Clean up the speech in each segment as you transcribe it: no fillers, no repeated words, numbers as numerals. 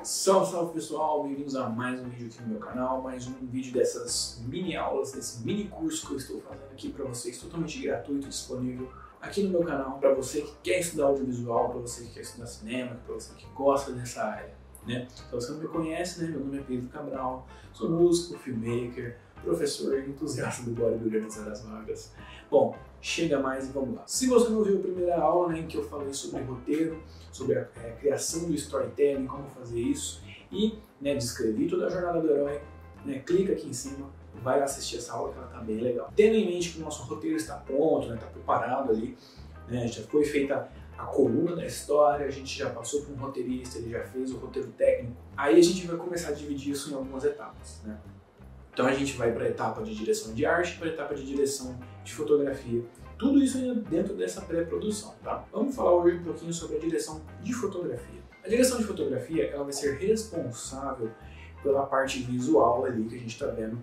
Salve, salve pessoal, bem-vindos a mais um vídeo aqui no meu canal, mais um vídeo dessas mini aulas, desse mini curso que eu estou fazendo aqui para vocês, totalmente gratuito, disponível aqui no meu canal, para você que quer estudar audiovisual, para você que quer estudar cinema, para você que gosta dessa área, né? Então, se você não me conhece, né, meu nome é Pedro Cabral, sou músico, filmmaker, professor e entusiasta do bodybuilder nas horas vagas. Bom, chega mais e vamos lá. Se você não viu a primeira aula, né, em que eu falei sobre roteiro, sobre a criação do storytelling, como fazer isso e, né, descrevi toda a jornada do herói, né, clica aqui em cima, vai lá assistir essa aula que ela tá bem legal. Tendo em mente que o nosso roteiro está pronto, né, tá preparado ali, né, já foi feita a coluna da história, a gente já passou por um roteirista, ele já fez o roteiro técnico, aí a gente vai começar a dividir isso em algumas etapas, né? Então a gente vai para a etapa de direção de arte, para a etapa de direção de fotografia. Tudo isso ainda dentro dessa pré-produção, tá? Vamos falar hoje um pouquinho sobre a direção de fotografia. A direção de fotografia, ela vai ser responsável pela parte visual ali que a gente está vendo,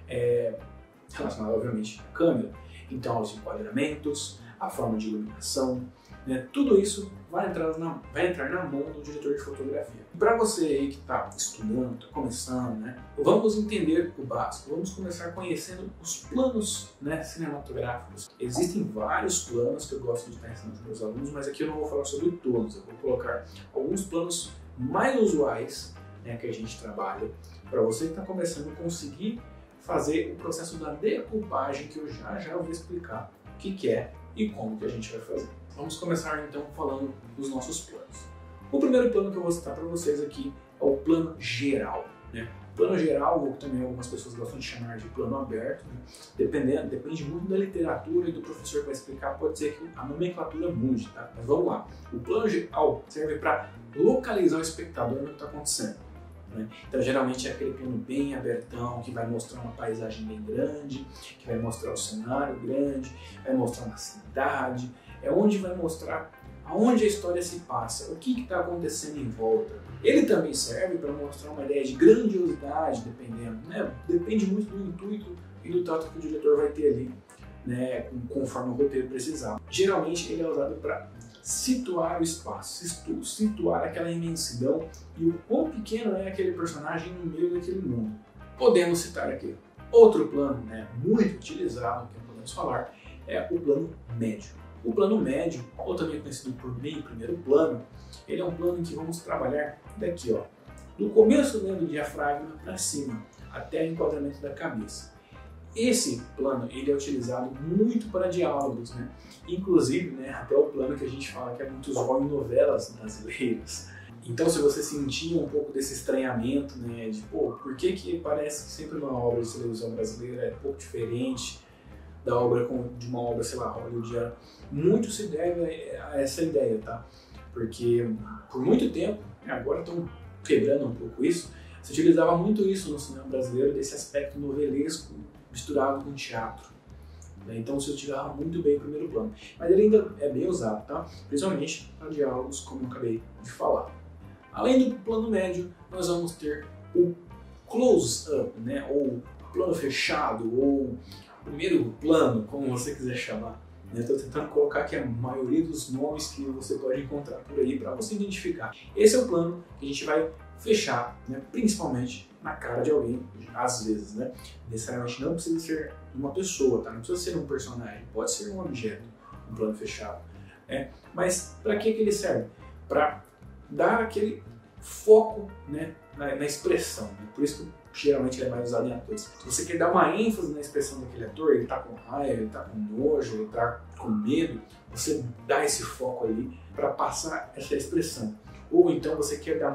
relacionada obviamente à câmera. Então os enquadramentos, a forma de iluminação, né? Tudo isso vai entrar na mão do diretor de fotografia. Para você aí que está estudando, está começando, né? Vamos entender o básico, vamos começar conhecendo os planos, né, cinematográficos. Existem vários planos que eu gosto de estar ensinando para os meus alunos, mas aqui eu não vou falar sobre todos, eu vou colocar alguns planos mais usuais, né, que a gente trabalha, para você que está começando a conseguir fazer o processo da decoupagem, que eu já vou explicar o que é e como que a gente vai fazer. Vamos começar então falando dos nossos planos. O primeiro plano que eu vou citar para vocês aqui é o plano geral, né? O plano geral, ou também algumas pessoas gostam de chamar de plano aberto, né? Depende muito da literatura e do professor que vai explicar, pode ser que a nomenclatura mude, tá? Mas vamos lá. O plano geral serve para localizar o espectador no que está acontecendo, né? Então geralmente é aquele plano bem abertão, que vai mostrar uma paisagem bem grande, que vai mostrar o cenário grande, vai mostrar uma cidade, é onde vai mostrar aonde a história se passa, o que está acontecendo em volta. Ele também serve para mostrar uma ideia de grandiosidade, dependendo, né? Depende muito do intuito e do tato que o diretor vai ter ali, né, conforme o roteiro precisar. Geralmente ele é usado para situar o espaço, situar aquela imensidão e o quão pequeno é aquele personagem no meio daquele mundo. Podemos citar aqui outro plano, né, muito utilizado, que podemos falar, é o plano médio. O plano médio, ou também conhecido por meio primeiro plano, ele é um plano em que vamos trabalhar daqui, ó, do começo, né, do diafragma para cima, até o enquadramento da cabeça. Esse plano ele é utilizado muito para diálogos, né? Inclusive, né, até o plano que a gente fala que é muito usual em novelas brasileiras. Então, se você sentia um pouco desse estranhamento, né, de pô, por que parece que sempre uma obra de televisão brasileira é um pouco diferente da obra de uma obra, sei lá, hollywoodiana, muito se deve a essa ideia, tá? Porque por muito tempo, agora estão quebrando um pouco isso, se utilizava muito isso no cinema brasileiro, desse aspecto novelesco misturado com teatro, né? Então se utilizava muito bem o primeiro plano, mas ele ainda é bem usado, tá? Principalmente para diálogos, como eu acabei de falar. Além do plano médio, nós vamos ter o close-up, né? Ou plano fechado, ou primeiro plano, como você quiser chamar. Estou tentando colocar aqui a maioria dos nomes que você pode encontrar por aí para você identificar. Esse é o plano que a gente vai fechar, né, principalmente na cara de alguém, às vezes, né? Necessariamente não precisa ser uma pessoa, tá? Não precisa ser um personagem, pode ser um objeto, um plano fechado, né? Mas para que ele serve? Para dar aquele foco, né, na expressão, né? Por isso que geralmente ele é mais usado em atores. Se você quer dar uma ênfase na expressão daquele ator, ele tá com raiva, ele tá com nojo, ele tá com medo, você dá esse foco ali para passar essa expressão. Ou então você quer dar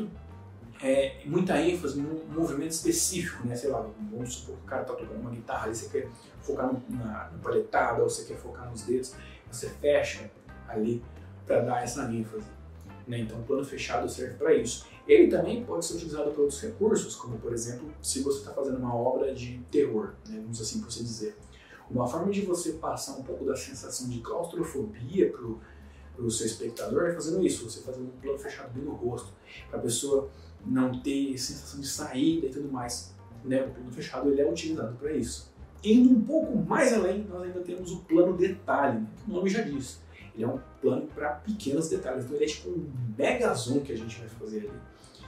muita ênfase num movimento específico, né? Sei lá, vamos supor que o cara tá tocando uma guitarra, ali você quer focar na paletada, ou você quer focar nos dedos, você fecha ali para dar essa ênfase, né? Então o plano fechado serve para isso. Ele também pode ser utilizado para outros recursos, como por exemplo, se você está fazendo uma obra de terror, né? Vamos assim por dizer. Uma forma de você passar um pouco da sensação de claustrofobia para o seu espectador é fazendo isso, você fazendo um plano fechado bem no rosto, para a pessoa não ter sensação de saída e tudo mais, né? O plano fechado ele é utilizado para isso. Indo um pouco mais além, nós ainda temos o plano detalhe, né? O nome já diz. Ele é um plano para pequenos detalhes, então ele é tipo um mega zoom que a gente vai fazer ali.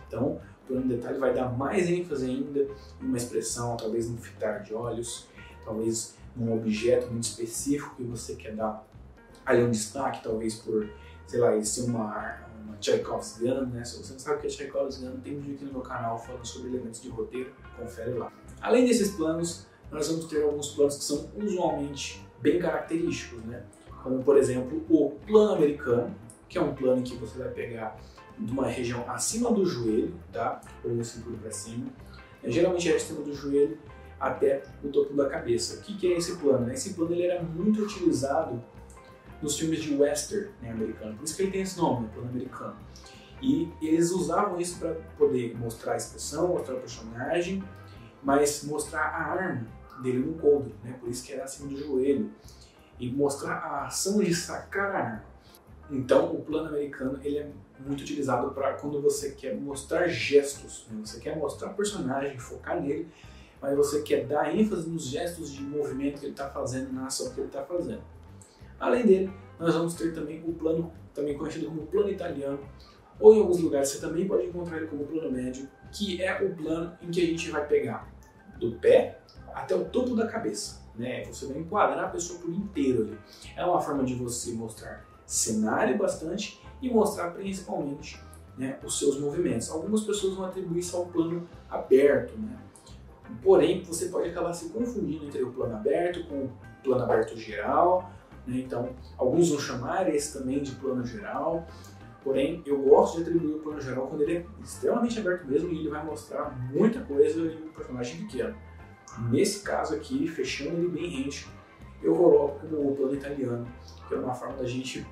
Então, o plano de detalhe vai dar mais ênfase ainda em uma expressão, talvez num fitar de olhos, talvez num objeto muito específico que você quer dar ali um destaque, talvez por, sei lá, isso ser uma Chekhov's Gun, né? Se você não sabe o que é Chekhov's Gun, tem um vídeo aqui no meu canal falando sobre elementos de roteiro, confere lá. Além desses planos, nós vamos ter alguns planos que são usualmente bem característicos, né? Como, por exemplo, o plano americano, que é um plano em que você vai pegar de uma região acima do joelho, tá? Ou da cintura para cima. Geralmente é acima do joelho até o topo da cabeça. O que é esse plano? Esse plano ele era muito utilizado nos filmes de western, né, americano. Por isso que ele tem esse nome, plano americano. E eles usavam isso para poder mostrar a expressão, mostrar o personagem, mas mostrar a arma dele no coldre, né? Por isso que era acima do joelho. E mostrar a ação de sacar a arma. Então, o plano americano ele é muito utilizado para quando você quer mostrar gestos, né? Você quer mostrar o personagem, focar nele, mas você quer dar ênfase nos gestos de movimento que ele está fazendo, na ação que ele está fazendo. Além dele, nós vamos ter também o plano, também conhecido como plano italiano, ou em alguns lugares você também pode encontrar ele como plano médio, que é o plano em que a gente vai pegar do pé até o topo da cabeça, né? Você vai enquadrar a pessoa por inteiro ali. É uma forma de você mostrar cenário bastante e mostrar principalmente, né, os seus movimentos. Algumas pessoas vão atribuir isso ao plano aberto, né? Porém, você pode acabar se confundindo entre o plano aberto com o plano aberto geral, né? Então, alguns vão chamar esse também de plano geral. Porém, eu gosto de atribuir o plano geral quando ele é extremamente aberto mesmo e ele vai mostrar muita coisa e um personagem pequeno. Nesse caso aqui, fechando ele bem rente, eu coloco como o plano italiano, que é uma forma da gente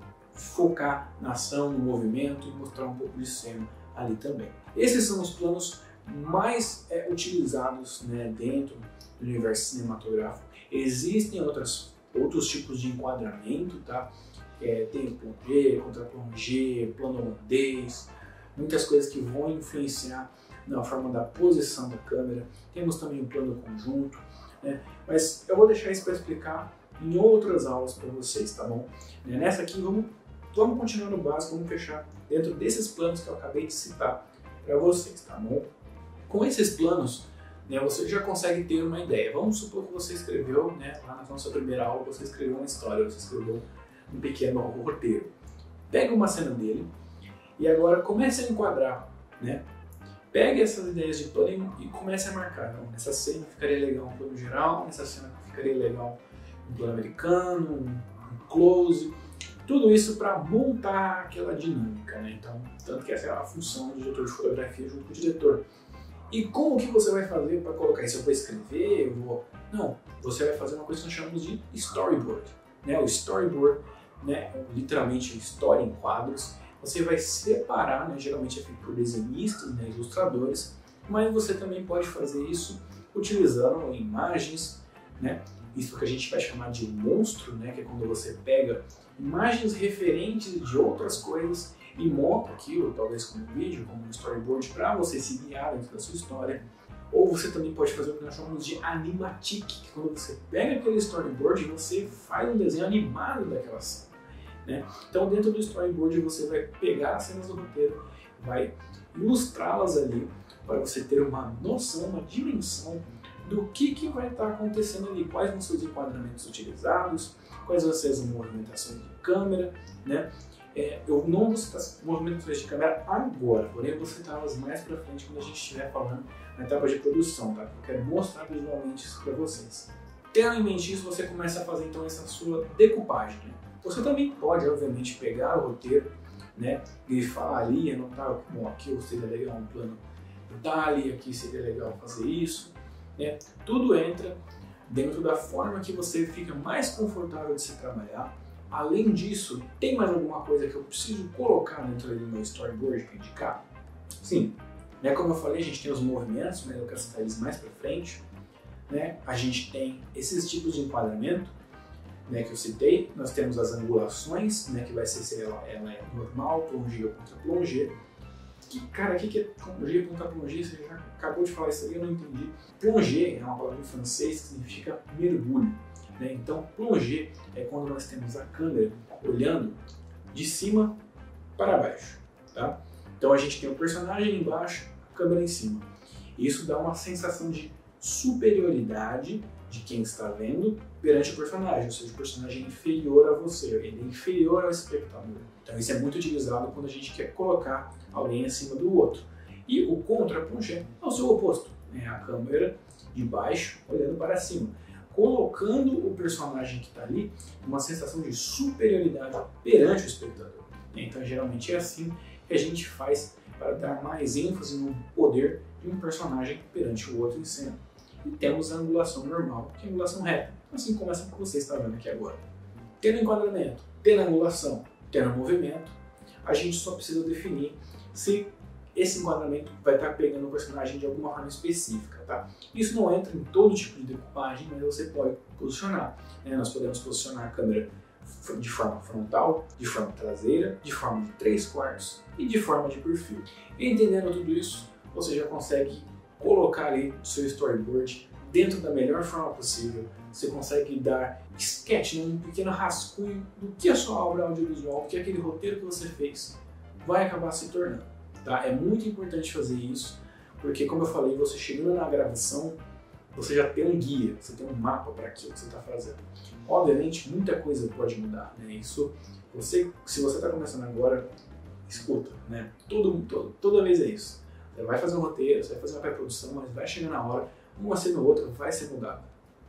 focar na ação, no movimento e mostrar um pouco de cena ali também. Esses são os planos mais utilizados, né, dentro do universo cinematográfico. Existem outros tipos de enquadramento, tá? Tem o plongé, contra-plongé, plano holandês, muitas coisas que vão influenciar na forma da posição da câmera. Temos também o plano conjunto, né? Mas eu vou deixar isso para explicar em outras aulas para vocês, tá bom? Nessa aqui vamos continuar no básico, vamos fechar dentro desses planos que eu acabei de citar para vocês, tá bom? Com esses planos, né, você já consegue ter uma ideia. Vamos supor que você escreveu, né, lá na nossa primeira aula, você escreveu uma história, você escreveu um pequeno roteiro. Pega uma cena dele e agora comece a enquadrar, né? Pegue essas ideias de plano e comece a marcar. Então, nessa cena ficaria legal um plano geral, nessa cena ficaria legal um plano americano, um close, tudo isso para montar aquela dinâmica, né? Então, tanto que essa é a função do diretor de fotografia junto com o diretor. E como que você vai fazer para colocar isso? Eu vou escrever, eu vou... Não, você vai fazer uma coisa que nós chamamos de storyboard, né? O storyboard, né, literalmente história em quadros. Você vai separar, né, geralmente é feito por desenhistas, né, ilustradores, mas você também pode fazer isso utilizando imagens, né, isso que a gente vai chamar de monstro, né, que é quando você pega imagens referentes de outras coisas e monta aquilo, talvez como um vídeo, como um storyboard, para você se guiar dentro da sua história. Ou você também pode fazer o que nós chamamos de animatic, que é quando você pega aquele storyboard e você faz um desenho animado daquela cena. Né? Então, dentro do storyboard, você vai pegar as cenas do roteiro, vai ilustrá-las ali, para você ter uma noção, uma dimensão do que vai estar acontecendo ali, quais vão ser os enquadramentos utilizados, quais vão ser as movimentações de câmera, né? Eu não vou citar as movimentações de câmera agora, porém eu vou citá-las mais para frente quando a gente estiver falando na etapa de produção, tá? Eu quero mostrar visualmente isso para vocês. Tendo em mente isso, você começa a fazer então essa sua decupagem, né? Você também pode, obviamente, pegar o roteiro, né, grifar ali, anotar, bom, aqui seria legal um plano dali, aqui seria legal fazer isso, né? Tudo entra dentro da forma que você fica mais confortável de se trabalhar. Além disso, tem mais alguma coisa que eu preciso colocar dentro do meu storyboard para indicar? Sim, né, como eu falei, a gente tem os movimentos, né, eu quero citar eles mais para frente, né? A gente tem esses tipos de enquadramento, né, que eu citei. Nós temos as angulações, né, que vai ser se ela é normal, plongé ou contra-plongé. Cara, o que é plongé e contra-plongé? Você já acabou de falar isso aí, eu não entendi. Plongé é uma palavra em francês que significa mergulho, né? Então, plongé é quando nós temos a câmera olhando de cima para baixo, tá? Então a gente tem o personagem embaixo, a câmera em cima. Isso dá uma sensação de superioridade de quem está vendo perante o personagem, ou seja, o personagem é inferior a você, ele é inferior ao espectador. Então isso é muito utilizado quando a gente quer colocar alguém acima do outro. E o contraponto é o seu oposto, né? A câmera de baixo olhando para cima, colocando o personagem que está ali numa sensação de superioridade perante o espectador. Então geralmente é assim que a gente faz para dar mais ênfase no poder de um personagem perante o outro em cena. E temos a angulação normal, que é a angulação reta, assim como essa que você está vendo aqui agora. Tendo enquadramento, tendo angulação, tendo movimento, a gente só precisa definir se esse enquadramento vai estar pegando o personagem de alguma forma específica, tá? Isso não entra em todo tipo de decupagem, mas você pode posicionar, né? Nós podemos posicionar a câmera de forma frontal, de forma traseira, de forma de 3/4 e de forma de perfil. Entendendo tudo isso, você já consegue colocar ali o seu storyboard dentro da melhor forma possível. Você consegue dar sketch, um pequeno rascunho do que a sua obra audiovisual, do que aquele roteiro que você fez vai acabar se tornando. Tá? É muito importante fazer isso, porque como eu falei, você chegando na gravação, você já tem um guia, você tem um mapa para aquilo que você está fazendo. Obviamente, muita coisa pode mudar, né? Isso, se você está começando agora, escuta, né? Toda vez é isso. Você vai fazer um roteiro, você vai fazer uma pré-produção, mas vai chegar na hora, uma cena ou outra vai ser mudada.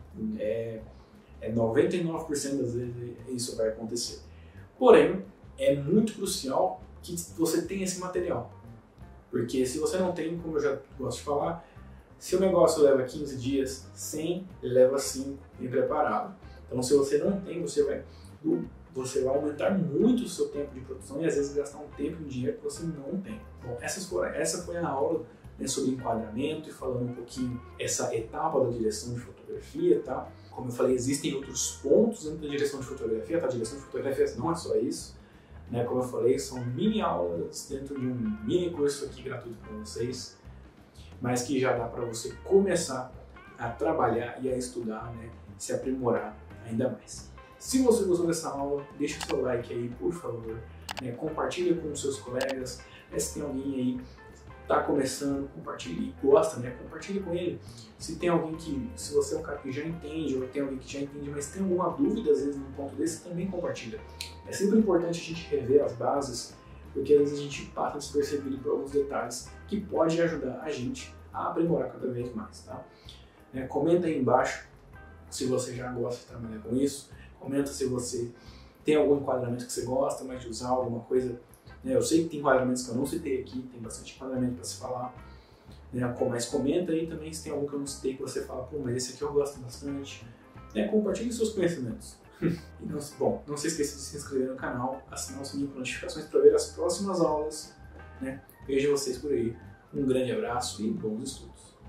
99% das vezes isso vai acontecer. Porém, é muito crucial que você tenha esse material. Porque se você não tem, como eu já gosto de falar, se o negócio leva 15 dias, 100 leva 5 bem preparado. Então se você não tem, você vai aumentar muito o seu tempo de produção e às vezes gastar um tempo e um dinheiro que você não tem. Bom, essa foi a aula, né, sobre enquadramento e falando um pouquinho essa etapa da direção de fotografia, tá? Como eu falei, existem outros pontos dentro da direção de fotografia, tá? A direção de fotografia não é só isso, né? Como eu falei, são mini aulas dentro de um mini curso aqui gratuito para vocês, mas que já dá para você começar a trabalhar e a estudar, né? Se aprimorar ainda mais. Se você gostou dessa aula, deixa o seu like aí, por favor, né? Compartilha com os seus colegas, né? Se tem alguém aí que está começando, compartilhe e gosta, né? Compartilhe com ele. Se tem alguém se você é um cara que já entende, ou tem alguém que já entende, mas tem alguma dúvida às vezes num ponto desse, também compartilha. É sempre importante a gente rever as bases, porque às vezes a gente passa despercebido por alguns detalhes que pode ajudar a gente a aprimorar cada vez mais, tá? Comenta aí embaixo se você já gosta de trabalhar com isso. Comenta se você tem algum enquadramento que você gosta mais de usar, alguma coisa. Eu sei que tem enquadramentos que eu não citei aqui, tem bastante enquadramento para se falar. Mas comenta aí também se tem algum que eu não citei que você fala, pô, mas esse aqui eu gosto bastante. Compartilhe seus conhecimentos. E não se esqueça de se inscrever no canal, assinar o sininho para notificações para ver as próximas aulas. Vejo vocês por aí. Um grande abraço e bons estudos.